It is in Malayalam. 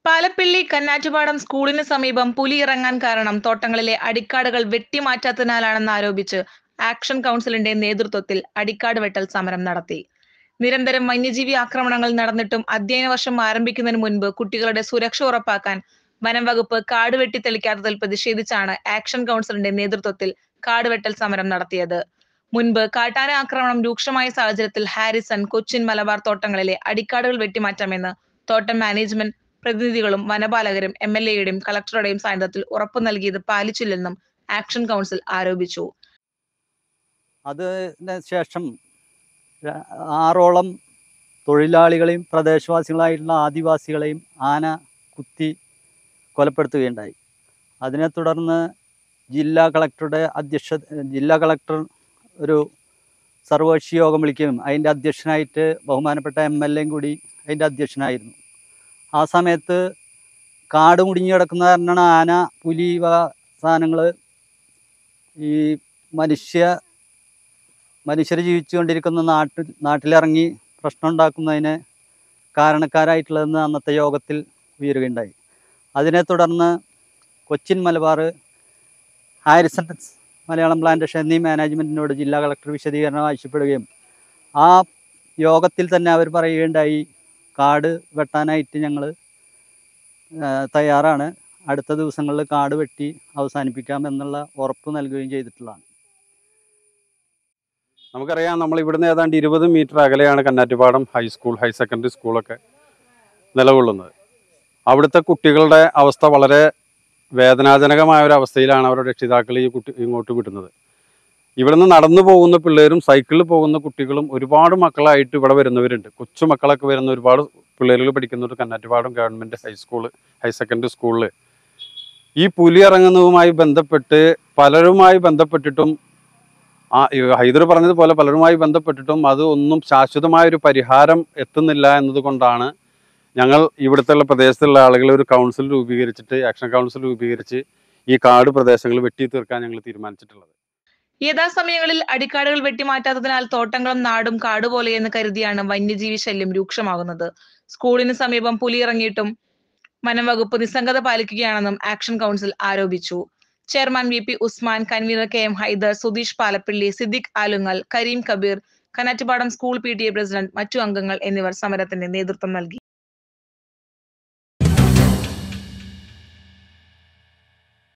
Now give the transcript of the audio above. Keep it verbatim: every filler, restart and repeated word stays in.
പാലപ്പിള്ളി കന്നാറ്റുപാടം സ്കൂളിന് സമീപം പുലി ഇറങ്ങാൻ കാരണം തോട്ടങ്ങളിലെ അടിക്കാടുകൾ വെട്ടിമാറ്റാത്തതിനാലാണെന്ന് ആരോപിച്ച് ആക്ഷൻ കൗൺസിലിന്റെ നേതൃത്വത്തിൽ അടിക്കാട് വെട്ടൽ സമരം നടത്തി. നിരന്തരം വന്യജീവി ആക്രമണങ്ങൾ നടന്നിട്ടും അധ്യയന വർഷം ആരംഭിക്കുന്നതിന് മുൻപ് കുട്ടികളുടെ സുരക്ഷ ഉറപ്പാക്കാൻ വനം വകുപ്പ് കാട് വെട്ടി തെളിക്കാത്തതിൽ പ്രതിഷേധിച്ചാണ് ആക്ഷൻ കൗൺസിലിന്റെ നേതൃത്വത്തിൽ കാട് വെട്ടൽ സമരം നടത്തിയത്. മുൻപ് കാട്ടാന ആക്രമണം രൂക്ഷമായ സാഹചര്യത്തിൽ ഹാരിസൺ, കൊച്ചിൻ മലബാർ തോട്ടങ്ങളിലെ അടിക്കാടുകൾ വെട്ടിമാറ്റാമെന്ന് തോട്ടം മാനേജ്മെന്റ് പ്രതിനിധികളും വനപാലകരും എം എൽ എയുടെയും കളക്ടറുടെയും സാന്നിധ്യത്തിൽ ഉറപ്പു നൽകിയത് പാലിച്ചില്ലെന്നും ആക്ഷൻ കൗൺസിൽ ആരോപിച്ചു. അതിന് ശേഷം ആറോളം തൊഴിലാളികളെയും പ്രദേശവാസികളായിട്ടുള്ള ആദിവാസികളെയും ആന കുത്തി കൊലപ്പെടുത്തുകയുണ്ടായി. അതിനെ തുടർന്ന് ജില്ലാ കളക്ടറുടെ അധ്യക്ഷ ജില്ലാ കളക്ടർ ഒരു സർവകക്ഷി യോഗം വിളിക്കുകയും അതിൻ്റെ അധ്യക്ഷനായിട്ട് ബഹുമാനപ്പെട്ട എം എൽ എയും കൂടി അതിൻ്റെ അധ്യക്ഷനായിരുന്നു. ആ സമയത്ത് കാട് മുടിഞ്ഞു കിടക്കുന്ന കാരണമാണ് ആന, പുലി വക സാധനങ്ങൾ ഈ മനുഷ്യ മനുഷ്യർ ജീവിച്ചുകൊണ്ടിരിക്കുന്ന നാട്ടിൽ നാട്ടിലിറങ്ങി പ്രശ്നം ഉണ്ടാക്കുന്നതിന് കാരണക്കാരായിട്ടുള്ളതെന്ന് അന്നത്തെ യോഗത്തിൽ ഉയരുകയുണ്ടായി. അതിനെ തുടർന്ന് കൊച്ചിൻ മലബാർ, ഹാരിസൺ മലയാളം പ്ലാന്റേഷൻ എന്നീ മാനേജ്മെൻറ്റിനോട് ജില്ലാ കളക്ടർ വിശദീകരണം ആവശ്യപ്പെടുകയും ആ യോഗത്തിൽ തന്നെ അവർ പറയുകയുണ്ടായി, കാട് വെട്ടാനായിട്ട് ഞങ്ങൾ തയ്യാറാണ്, അടുത്ത ദിവസങ്ങളിൽ കാട് വെട്ടി അവസാനിപ്പിക്കാം എന്നുള്ള ഉറപ്പ് നൽകുകയും ചെയ്തിട്ടുള്ളതാണ്. നമുക്കറിയാം, നമ്മൾ ഇവിടുന്ന് ഏതാണ്ട് ഇരുപത് മീറ്റർ അകലെയാണ് കന്നാറ്റുപാടം ഹൈസ്കൂൾ, ഹയർ സെക്കൻഡറി സ്കൂളൊക്കെ നിലകൊള്ളുന്നത്. അവിടുത്തെ കുട്ടികളുടെ അവസ്ഥ വളരെ വേദനാജനകമായ ഒരു അവസ്ഥയിലാണ് അവരുടെ രക്ഷിതാക്കൾ ഈ കുട്ടി ഇങ്ങോട്ട് വിടുന്നത്. ഇവിടുന്ന് നടന്നു പോകുന്ന പിള്ളേരും സൈക്കിളിൽ പോകുന്ന കുട്ടികളും ഒരുപാട് മക്കളായിട്ട് ഇവിടെ വരുന്നവരുണ്ട്. കൊച്ചു മക്കളൊക്കെ വരുന്ന ഒരുപാട് പിള്ളേരുകൾ പഠിക്കുന്ന ഒരു Kannattupadam government high school, higher secondary സ്കൂളിൽ ഈ പുലി ഇറങ്ങുന്നതുമായി ബന്ധപ്പെട്ട് പലരുമായി ബന്ധപ്പെട്ടിട്ടും ആ ഹൈദർ പറഞ്ഞതുപോലെ പലരുമായി ബന്ധപ്പെട്ടിട്ടും അത് ഒന്നും ശാശ്വതമായൊരു പരിഹാരം എത്തുന്നില്ല എന്നതുകൊണ്ടാണ് ഞങ്ങൾ ഇവിടുത്തെ പ്രദേശത്തുള്ള ആളുകൾ ഒരു കൗൺസിൽ രൂപീകരിച്ചിട്ട് ആക്ഷൻ കൗൺസിൽ രൂപീകരിച്ച് ഈ കാട് പ്രദേശങ്ങൾ വെട്ടി തീർക്കാൻ ഞങ്ങൾ തീരുമാനിച്ചിട്ടുള്ളത്. യഥാസമയങ്ങളിൽ അടിക്കാടുകൾ വെട്ടിമാറ്റാത്തതിനാൽ തോട്ടങ്ങളും നാടും കാടുപോലെയെന്ന് കരുതിയാണ് വന്യജീവി ശല്യം രൂക്ഷമാകുന്നത്. സ്കൂളിന് സമീപം പുലി ഇറങ്ങിയിട്ടും വനം വകുപ്പ് നിസ്സംഗത പാലിക്കുകയാണെന്നും ആക്ഷൻ കൗൺസിൽ ആരോപിച്ചു. Chairman V P Usman, convener K M Haidar, Sudheesh Palappilly, Siddique Alungal, Kareem Kabeer, Kannattupadam school P T A president, മറ്റു അംഗങ്ങൾ എന്നിവർ സമരത്തിന് നേതൃത്വം നൽകി.